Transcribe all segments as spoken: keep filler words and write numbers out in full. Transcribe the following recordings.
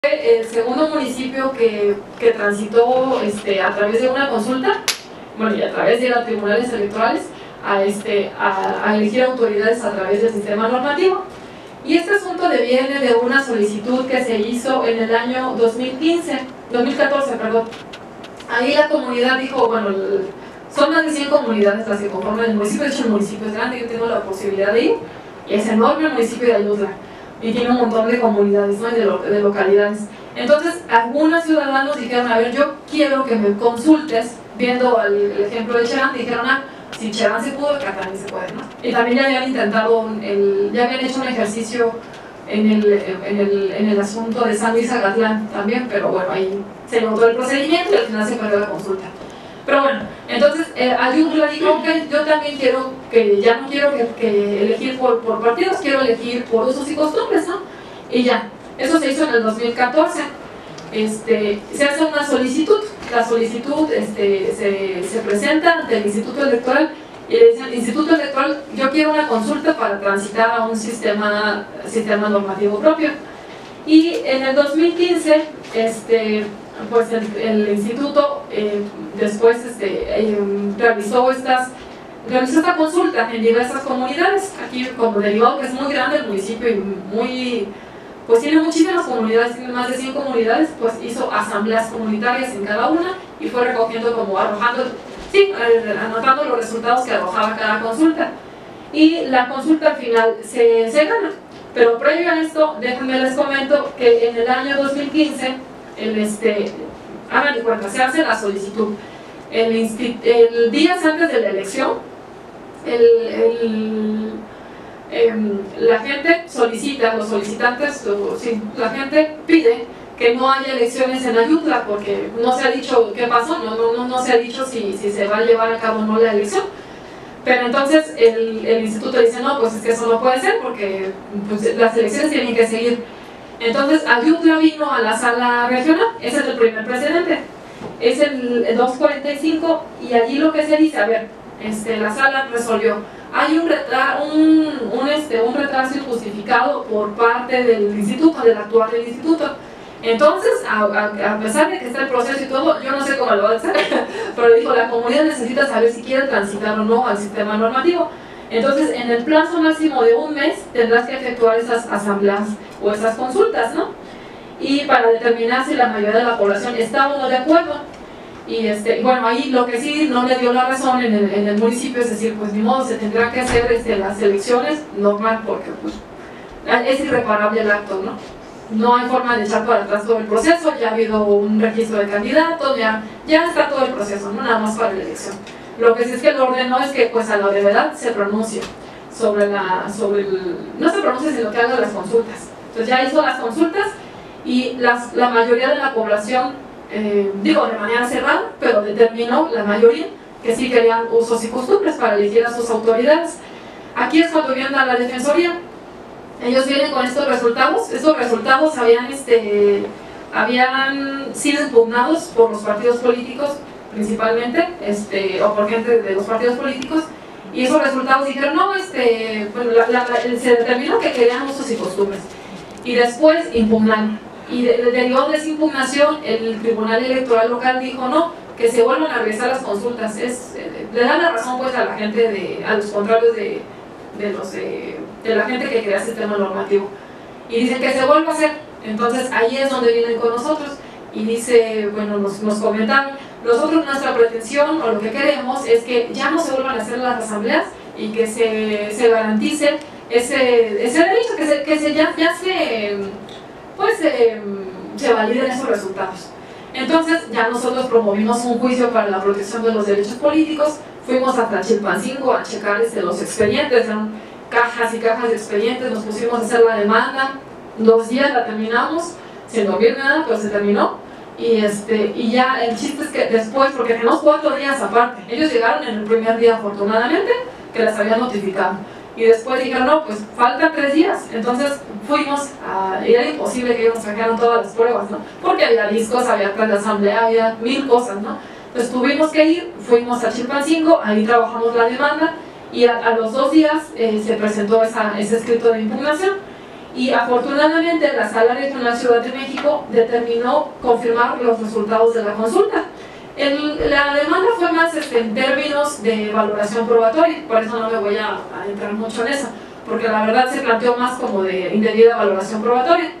El segundo municipio que, que transitó este, a través de una consulta, bueno, y a través de los tribunales electorales, a, este, a, a elegir autoridades a través del sistema normativo. Y este asunto deviene de una solicitud que se hizo en el año dos mil quince, dos mil catorce, perdón. Ahí la comunidad dijo, bueno, el, son más de cien comunidades las que conforman el municipio. De hecho, el municipio es grande, yo tengo la posibilidad de ir, y es enorme el municipio de Ayutla, y tiene un montón de comunidades, ¿no? de, lo, de localidades. Entonces, algunos ciudadanos dijeron, a ver, yo quiero que me consultes, viendo el, el ejemplo de Cherán, dijeron, ah, si Cherán se pudo, acá también se puede, ¿no? Y también ya habían intentado, el, ya habían hecho un ejercicio en el, en el, en el asunto de San Luis Agatlán también, pero bueno, ahí se notó el procedimiento y al final se perdió la consulta. Pero bueno, entonces eh, Ayutla dijo, ok, yo también quiero, que ya no quiero que, que elegir por, por partidos, quiero elegir por usos y costumbres, ¿no? Y ya, eso se hizo en el dos mil catorce. Este, se hace una solicitud, la solicitud este, se, se presenta ante el Instituto Electoral y le dicen, Instituto Electoral, yo quiero una consulta para transitar a un sistema, sistema normativo propio. Y en el dos mil quince, este, pues el, el instituto eh, después este, eh, realizó, estas, realizó esta consulta en diversas comunidades. Aquí, como derivado que es muy grande el municipio y muy, pues tiene muchísimas comunidades, tiene más de cien comunidades, pues hizo asambleas comunitarias en cada una y fue recogiendo, como arrojando, sí, anotando los resultados que arrojaba cada consulta. Y la consulta al final se, se gana. Pero previo a esto, déjenme les comento que en el año dos mil quince, el este, hagan de cuenta, se hace la solicitud. El, el días antes de la elección, el, el, eh, la gente solicita, los solicitantes, o, sí, la gente pide que no haya elecciones en Ayutla porque no se ha dicho qué pasó, no, no, no, no se ha dicho si, si se va a llevar a cabo o no la elección. Pero entonces el, el instituto dice, no, pues es que eso no puede ser porque pues, las elecciones tienen que seguir. Entonces Ayutla vino a la sala regional, ese es el primer precedente, es el, el doscientos cuarenta y cinco, y allí lo que se dice, a ver, este, la sala resolvió, hay un, retra, un, un, este, un retraso injustificado por parte del instituto, del actual del instituto. Entonces, a, a, a pesar de que está el proceso y todo, yo no sé cómo lo va a hacer, pero dijo, la comunidad necesita saber si quiere transitar o no al sistema normativo. Entonces, en el plazo máximo de un mes, tendrás que efectuar esas asambleas o esas consultas, ¿no? Y para determinar si la mayoría de la población está o no de acuerdo. Y este, bueno, ahí lo que sí no le dio la razón en el, en el municipio es decir, pues ni modo, se tendrá que hacer este, las elecciones normal, porque pues, es irreparable el acto, ¿no? No hay forma de echar para atrás todo el proceso, ya ha habido un registro de candidatos, ya, ya está todo el proceso, no nada más para la elección. Lo que sí es que el orden no es que pues a la brevedad se pronuncie sobre la, sobre el, no se pronuncie sino que haga las consultas. Entonces ya hizo las consultas y las, la mayoría de la población, eh, digo de manera cerrada, pero determinó la mayoría que sí querían usos y costumbres para elegir a sus autoridades. Aquí es cuando viene a la defensoría. Ellos vienen con estos resultados, estos resultados habían, este, habían sido impugnados por los partidos políticos principalmente, este, o por gente de los partidos políticos, y esos resultados dijeron, no, este, bueno, la, la, la, se determinó que querían usos y costumbres, y después impugnaron, y de, de, derivado de esa impugnación, el Tribunal Electoral Local dijo, no, que se vuelvan a realizar las consultas, es, eh, le dan la razón pues a la gente, de, a los contrarios de, de los... Eh, de la gente que crea el sistema normativo y dicen que se vuelva a hacer. Entonces ahí es donde vienen con nosotros y dice, bueno, nos, nos comentaron, nosotros nuestra pretensión o lo que queremos es que ya no se vuelvan a hacer las asambleas y que se, se garantice ese, ese derecho, que, se, que se, ya, ya se, pues, se, se validen esos resultados. Entonces ya nosotros promovimos un juicio para la protección de los derechos políticos, fuimos hasta Chilpancingo a checar este, los expedientes, eran cajas y cajas de expedientes, nos pusimos a hacer la demanda, dos días la terminamos, sin dormir nada, pero se terminó, y, este, y ya el chiste es que después, porque tenemos cuatro días aparte, ellos llegaron en el primer día afortunadamente, que les habían notificado, y después dijeron, no, pues faltan tres días, entonces fuimos, a, y era imposible que ellos nos trajeran todas las pruebas, ¿no? Porque había discos, había actas de asamblea, había mil cosas, ¿no? Entonces tuvimos que ir, fuimos a Chilpancingo, ahí trabajamos la demanda, y a, a los dos días eh, se presentó esa, ese escrito de impugnación y afortunadamente la Sala Regional Ciudad de México determinó confirmar los resultados de la consulta. El, la demanda fue más este, en términos de valoración probatoria, por eso no me voy a, a entrar mucho en eso, porque la verdad se planteó más como de indebida valoración probatoria.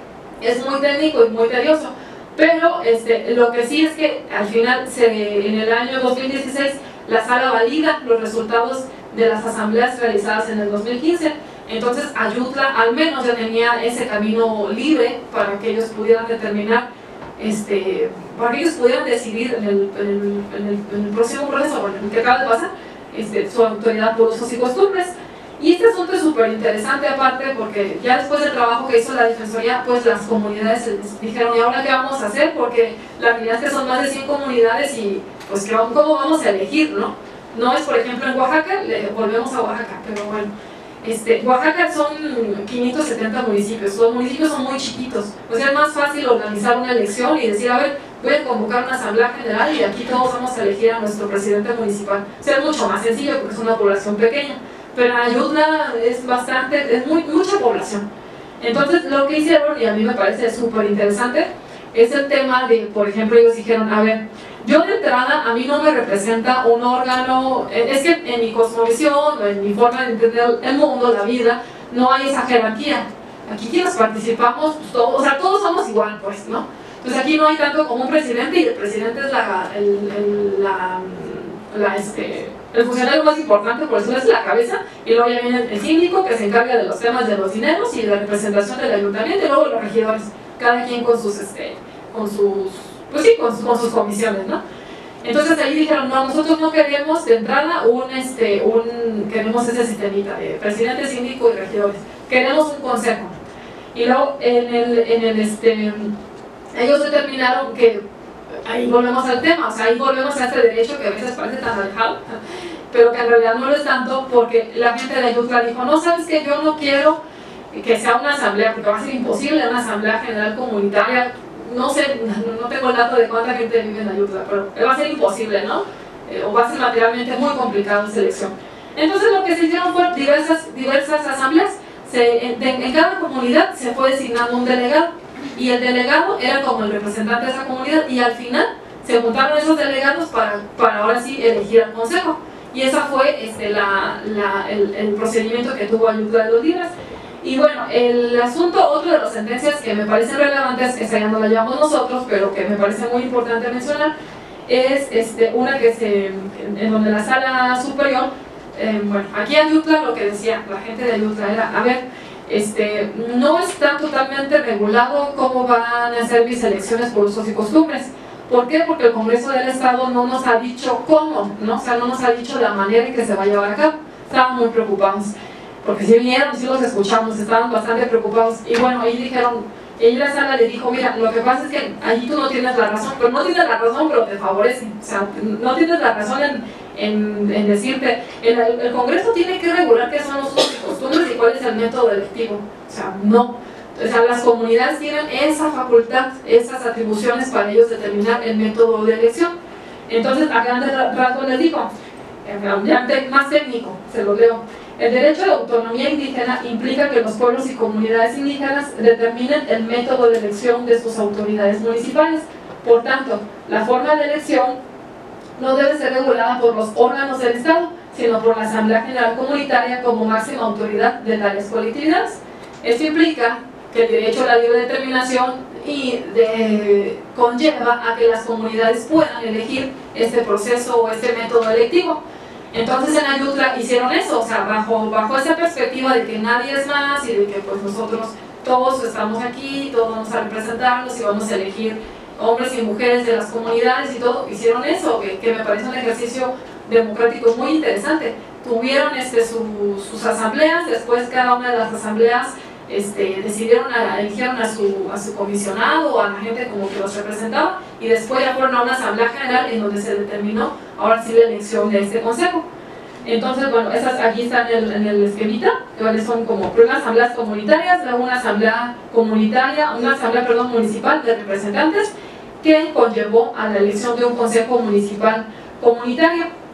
Es muy técnico y muy tedioso, pero este, lo que sí es que al final, se, en el año dos mil dieciséis, la Sala valida los resultados de las asambleas realizadas en el dos mil quince. Entonces Ayutla al menos ya tenía ese camino libre para que ellos pudieran determinar, este, para que ellos pudieran decidir en el, en el, en el, en el próximo proceso, bueno, en el que acaba de pasar, este, su autoridad por usos y costumbres. Y este asunto es súper interesante aparte porque ya después del trabajo que hizo la Defensoría, pues las comunidades dijeron, ¿y ahora qué vamos a hacer? Porque la realidad es que son más de cien comunidades y pues ¿cómo vamos a elegir? No, no es por ejemplo en Oaxaca, le, volvemos a Oaxaca, pero bueno. Este, Oaxaca son quinientos setenta municipios, los municipios son muy chiquitos, o sea es más fácil organizar una elección y decir, a ver, voy a convocar una asamblea general y aquí todos vamos a elegir a nuestro presidente municipal. O sea, es mucho más sencillo porque es una población pequeña, pero Ayutla es bastante, es muy, mucha población. Entonces lo que hicieron, y a mí me parece súper interesante, es el tema de, por ejemplo, ellos dijeron, a ver, yo de entrada, a mí no me representa un órgano, es que en mi cosmovisión, o en mi forma de entender el mundo, la vida, no hay esa jerarquía. Aquí quienes participamos, pues, todos, o sea, todos somos igual, pues, ¿no? Entonces aquí no hay tanto como un presidente, y el presidente es la, el, el, la, la, este, el funcionario más importante, por eso es la cabeza, y luego ya viene el síndico, que se encarga de los temas de los dineros y de la representación del ayuntamiento, y luego los regidores, cada quien con sus, este, con sus pues sí, con, con sus comisiones, ¿no? Entonces ahí dijeron, no, nosotros no queremos de entrada un, este, un, queremos ese sistemita de presidente, síndico y regidores, queremos un consejo. Y luego en el, en el, este, ellos determinaron que, ahí volvemos al tema, o sea, ahí volvemos a este derecho que a veces parece tan alejado, pero que en realidad no lo es tanto, porque la gente de Ayutla dijo, no, ¿sabes qué? Yo no quiero que sea una asamblea, porque va a ser imposible una asamblea general comunitaria. No sé, no tengo el dato de cuánta gente vive en Ayutla, pero va a ser imposible, ¿no? Eh, o va a ser materialmente muy complicado esa elección. Entonces lo que se hicieron fue diversas, diversas asambleas, se, en, en cada comunidad se fue designando un delegado, y el delegado era como el representante de esa comunidad, y al final se juntaron esos delegados para, para ahora sí elegir al consejo. Y ese fue este, la, la, el, el procedimiento que tuvo Ayutla de los Libres. Y bueno, el asunto, otra de las sentencias que me parecen relevantes, esa ya no la llevamos nosotros, pero que me parece muy importante mencionar, es este, una que se, en, en donde la Sala Superior, eh, bueno, aquí Ayutla lo que decía la gente de Ayutla era, a ver, este, no está totalmente regulado cómo van a ser mis elecciones por usos y costumbres. ¿Por qué? Porque el Congreso del Estado no nos ha dicho cómo, ¿no? O sea, no nos ha dicho la manera en que se va a llevar a cabo. Estaban muy preocupados. Porque si vinieron, si los escuchamos, estaban bastante preocupados. Y bueno, ahí dijeron, y la Sala le dijo, mira, lo que pasa es que allí tú no tienes la razón, pero no tienes la razón, pero te favorece. O sea, no tienes la razón en, en, en decirte, el, el Congreso tiene que regular qué son los usos y costumbres y cuál es el método electivo. O sea, no. O sea, las comunidades tienen esa facultad, esas atribuciones para ellos determinar el método de elección. Entonces, a grandes rasgos les digo, ya más técnico, se lo leo. El derecho de autonomía indígena implica que los pueblos y comunidades indígenas determinen el método de elección de sus autoridades municipales. Por tanto, la forma de elección no debe ser regulada por los órganos del Estado, sino por la Asamblea General Comunitaria como máxima autoridad de tales colectividades. Esto implica que el derecho a la libre determinación y de, conlleva a que las comunidades puedan elegir este proceso o este método electivo. Entonces en Ayutla hicieron eso, o sea, bajo, bajo esa perspectiva de que nadie es más y de que pues nosotros todos estamos aquí, todos vamos a representarnos y vamos a elegir hombres y mujeres de las comunidades y todo, hicieron eso, que, que me parece un ejercicio democrático muy interesante. Tuvieron este, su, sus asambleas, después cada una de las asambleas Este, decidieron, a, eligieron a su, a su comisionado o a la gente como que los representaba y después ya fueron a una asamblea general en donde se determinó ahora sí la elección de este consejo. Entonces, bueno, esas aquí están en el, en el esquemita, que son como primero asambleas comunitarias, luego una asamblea comunitaria, una asamblea, perdón, municipal de representantes que conllevó a la elección de un consejo municipal comunitario.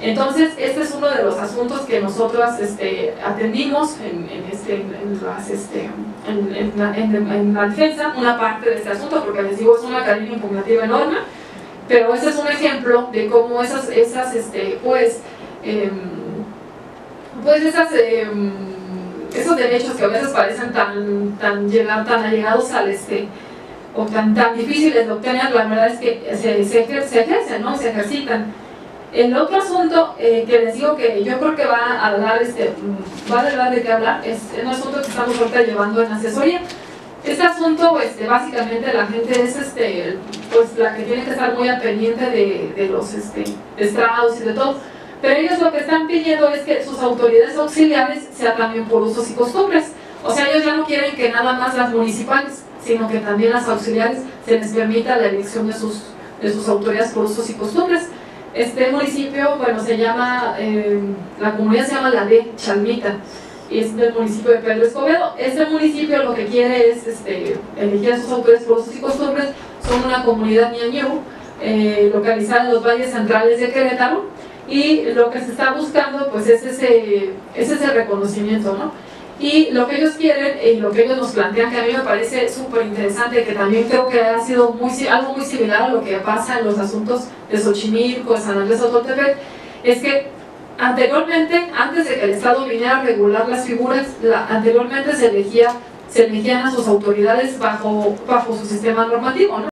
Entonces, este es uno de los asuntos que nosotros este, atendimos en, en, este, en, las, este, en, en, la, en, en la defensa, una parte de este asunto, porque les digo, es una cadena impugnativa enorme, pero ese es un ejemplo de cómo esas, esas este, pues, eh, pues esas, eh, esos derechos que a veces parecen tan, tan, llegar, tan allegados al este, o tan, tan difíciles de obtener, la verdad es que se, se, ejer, se ejercen, ¿no? Se ejercitan. El otro asunto eh, que les digo que yo creo que va a dar, este, va a dar de qué hablar, es un asunto que estamos ahorita llevando en asesoría. Este asunto, este, básicamente la gente es este, pues, la que tiene que estar muy al pendiente de, de los este, estrados y de todo, pero ellos lo que están pidiendo es que sus autoridades auxiliares sean también por usos y costumbres. O sea, ellos ya no quieren que nada más las municipales, sino que también las auxiliares se les permita la elección de sus, de sus autoridades por usos y costumbres. Este municipio, bueno, se llama, eh, la comunidad se llama La de Chalmita, y es del municipio de Pedro Escobedo. Este municipio lo que quiere es este, elegir a sus autoridades por usos y costumbres. Son una comunidad ñañú, eh, localizada en los valles centrales de Querétaro, y lo que se está buscando pues es ese, es ese reconocimiento, ¿no? Y lo que ellos quieren y lo que ellos nos plantean, que a mí me parece súper interesante, que también creo que ha sido muy, algo muy similar a lo que pasa en los asuntos de Xochimilco, de San Andrés Otlotepec, es que anteriormente, antes de que el Estado viniera a regular las figuras, la, anteriormente se, elegía, se elegían a sus autoridades bajo, bajo su sistema normativo, ¿no?